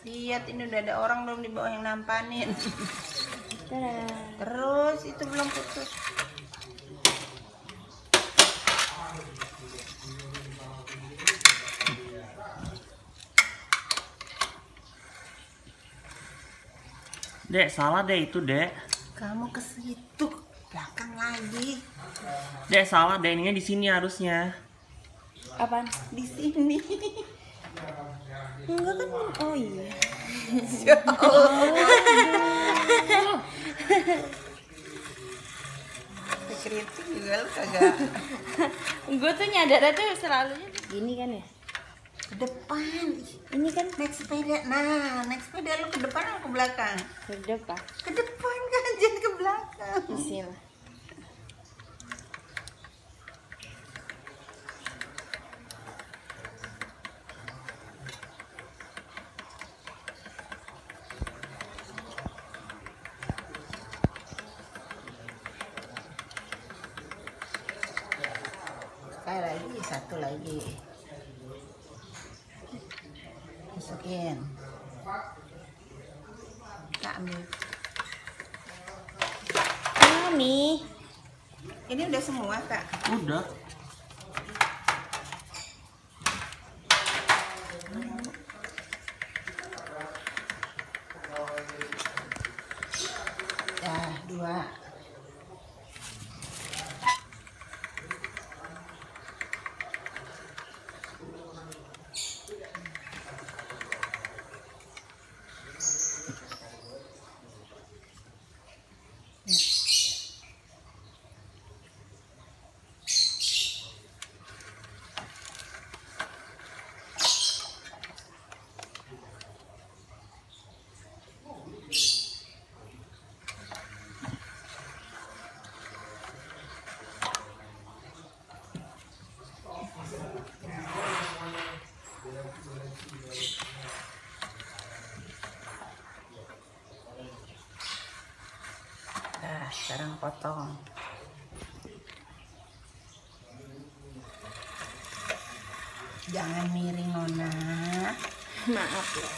Lihat ini udah ada orang belum di bawah yang nampanin. Tada. Terus itu belum putus. Dek, salah deh itu, Dek. Kamu ke situ, belakang lagi. Dek, salah deh, ininya di sini harusnya. Apaan? Di sini. Enggak kan? Oh iya. Kritik juga lu kagak. Gue tuh nyadarnya tuh selalunya gini kan ya. Ke depan. Ini kan Naik sepeda. Nah, naik sepeda lu ke depan atau ke belakang? ke depan. Ke depan kan, jangan ke belakang. Bismillah. Sekali lagi, satu lagi. Masukin. Kak ambil. Mami. Ini udah semua, Kak. Udah. Ya, dua. Nah, sekarang potong. Jangan miring, Nona. Maaf ya.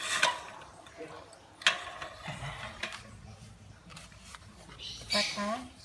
Cepat, kan?